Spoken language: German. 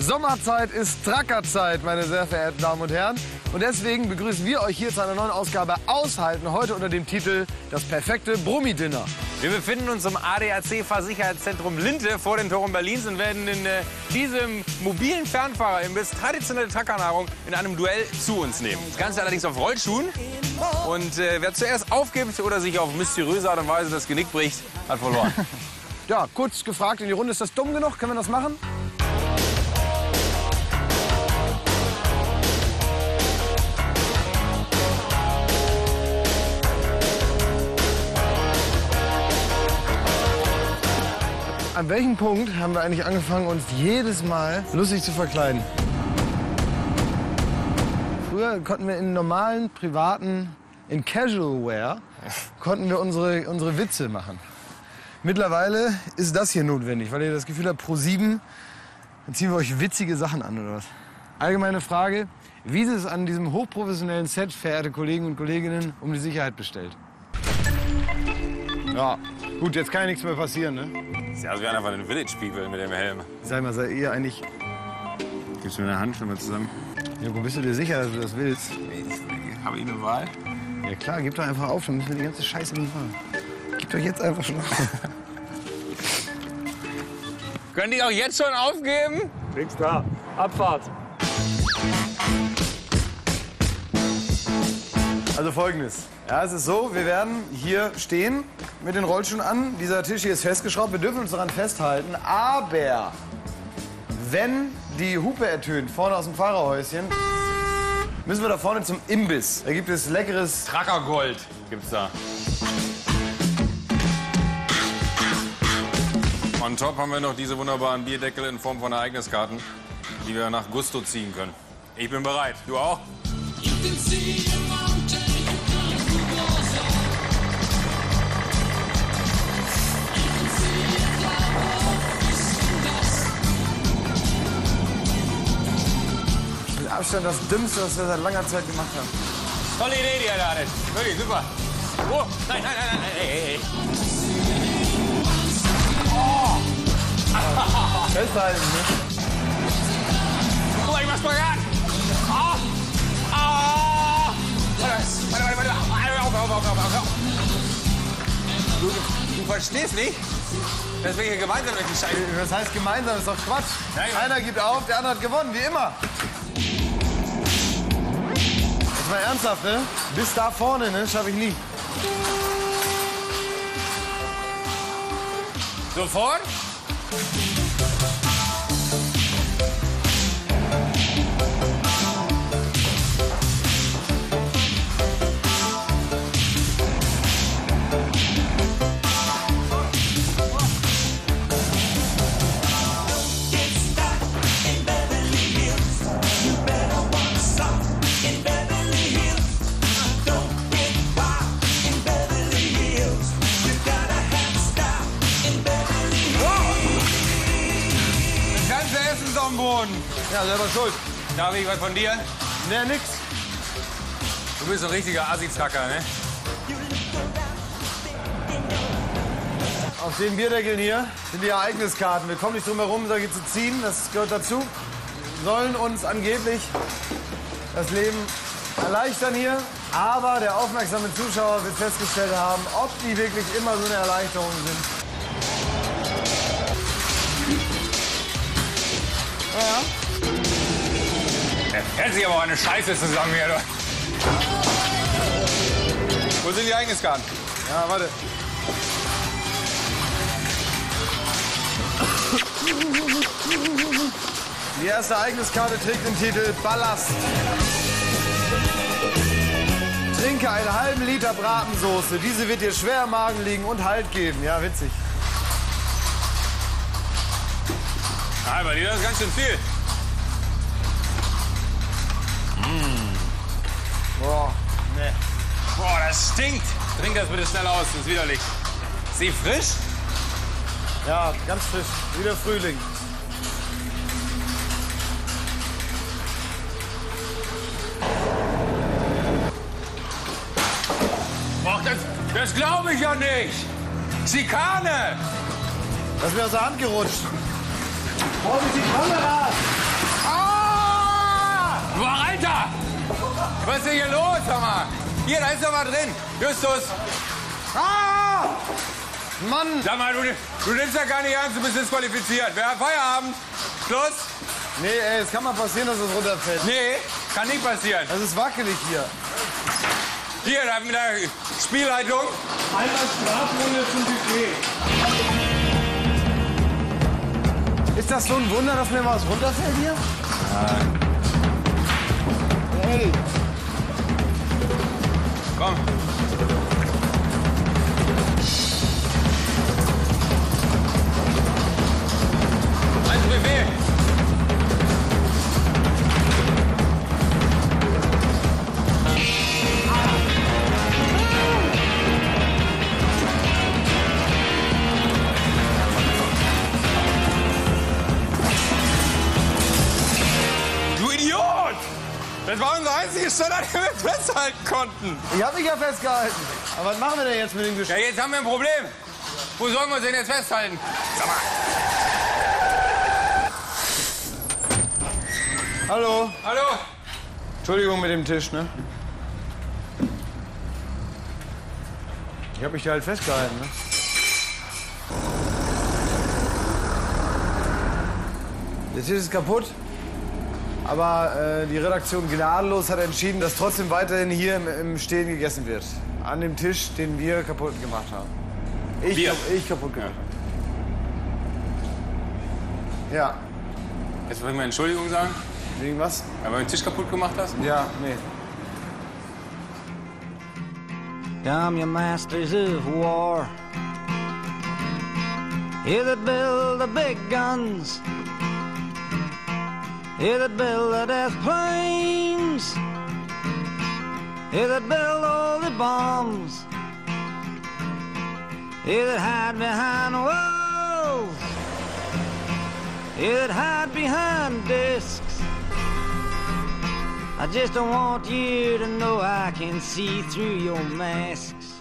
Sommerzeit ist Trackerzeit, meine sehr verehrten Damen und Herren. Und deswegen begrüßen wir euch hier zu einer neuen Ausgabe Aushalten, heute unter dem Titel Das perfekte Brummi-Dinner. Wir befinden uns im ADAC-Fahrsicherheitszentrum Linte vor den Toren Berlins und werden in diesem mobilen Fernfahrerimbiss traditionelle Trackernahrung in einem Duell zu uns nehmen. Das Ganze allerdings auf Rollschuhen. Und wer zuerst aufgibt oder sich auf mysteriöse Art und Weise das Genick bricht, hat verloren. Ja, kurz gefragt in die Runde, ist das dumm genug? Können wir das machen? An welchem Punkt haben wir eigentlich angefangen, uns jedes Mal lustig zu verkleiden? Früher konnten wir in normalen, privaten, in Casual Wear, konnten wir unsere Witze machen. Mittlerweile ist das hier notwendig, weil ihr das Gefühl habt, Pro7, dann ziehen wir euch witzige Sachen an oder was? Allgemeine Frage, wie ist es an diesem hochprofessionellen Set, verehrte Kollegen und Kolleginnen, um die Sicherheit bestellt? Ja, gut, jetzt kann ja nichts mehr passieren, ne? Sie haben einfach den Village People mit dem Helm. Sag mal, seid ihr eigentlich... Gibst du mir eine Hand, schon mal zusammen? Ja, wo bist du dir sicher, dass du das willst? Ich habe ich eine Wahl? Ja klar, gib doch einfach auf, dann müssen wir die ganze Scheiße nicht machen. Gib doch jetzt einfach schon auf. Können die auch jetzt schon aufgeben? Nichts da. Abfahrt. Also Folgendes. Ja, es ist so, wir werden hier stehen mit den Rollschuhen an. Dieser Tisch hier ist festgeschraubt, wir dürfen uns daran festhalten. Aber wenn die Hupe ertönt, vorne aus dem Fahrerhäuschen, müssen wir da vorne zum Imbiss. Da gibt es leckeres... Trackergold gibt's da. On top haben wir noch diese wunderbaren Bierdeckel in Form von Ereigniskarten, die wir nach Gusto ziehen können. Ich bin bereit. Du auch? Mit Abstand das Dümmste, was wir seit langer Zeit gemacht haben. Tolle Idee, die ihr da hattet. Wirklich, super. Oh, nein, nein, nein, nein, ey. Oh. Festhalten, ne? Oh, ich mach's mal an. Oh. Oh. Warte. Auf. Du verstehst nicht, dass wir hier gemeinsam durch die Scheiße... Das heißt gemeinsam, ist doch Quatsch. Ja. Einer gibt auf, der andere hat gewonnen, wie immer. Jetzt mal ernsthaft, ne? Bis da vorne, ne? Schaffe ich nie. Sofort? Am Boden. Ja, selber schuld. Darf ich was von dir? Ne, nix. Du bist ein richtiger Assi-Tracker, ne? Auf den Bierdeckeln hier sind die Ereigniskarten. Wir kommen nicht drum herum, solche zu ziehen. Das gehört dazu. Wir sollen uns angeblich das Leben erleichtern hier. Aber der aufmerksame Zuschauer wird festgestellt haben, ob die wirklich immer so eine Erleichterung sind. Ja. Hält sich aber auch eine Scheiße zusammen hier, du. Wo sind die Ereigniskarten? Ja, warte. Die erste Ereigniskarte trägt den Titel Ballast. Trinke einen halben Liter Bratensoße. Diese wird dir schwer im Magen liegen und Halt geben. Ja, witzig. Ah, bei dir ist ganz schön viel. Boah, ne. Boah, das stinkt. Trink das bitte schnell aus, das ist widerlich. Ist sie frisch? Ja, ganz frisch. Wieder Frühling. Boah, das glaube ich ja nicht. Schikane. Das ist mir aus der Hand gerutscht. Vorsichtig, Kamera! denn hier los, sag mal? Hier, da ist doch was drin. Justus. Ah! Mann! Sag mal, du nimmst ja gar nicht ernst, du bist disqualifiziert. Wer hat Feierabend? Schluss? Nee, ey, es kann mal passieren, dass es runterfällt. Nee, kann nicht passieren. Das ist wackelig hier. Hier, da mit der Spielleitung. Einmal Strafrunde zum Buffet. Ist das so ein Wunder, dass mir mal was runterfällt hier? Hey. Komm. Eins Buffet. Du Idiot! Das war unser einziges Stand, an dem wir festhalten konnten. Ich hab mich ja festgehalten. Aber was machen wir denn jetzt mit dem Ja, Gespräch? jetzt haben wir ein Problem. Wo sollen wir uns denn jetzt festhalten? Sag mal. Hallo? Hallo? Entschuldigung mit dem Tisch, ne? Ich hab mich hier halt festgehalten, ne? Der Tisch ist kaputt. Aber die Redaktion gnadenlos hat entschieden, dass trotzdem weiterhin hier im Stehen gegessen wird. An dem Tisch, den wir kaputt gemacht haben. Ich kaputt gemacht habe. Ja. Jetzt wollen wir Entschuldigung sagen, Wegen was? weil du den Tisch kaputt gemacht hast. Ja, nee. Come, you masters of war, you that build the big guns, you that build the death planes, you that build all the bombs, you that hide behind walls, you that hide behind discs. I just don't want you to know I can see through your masks.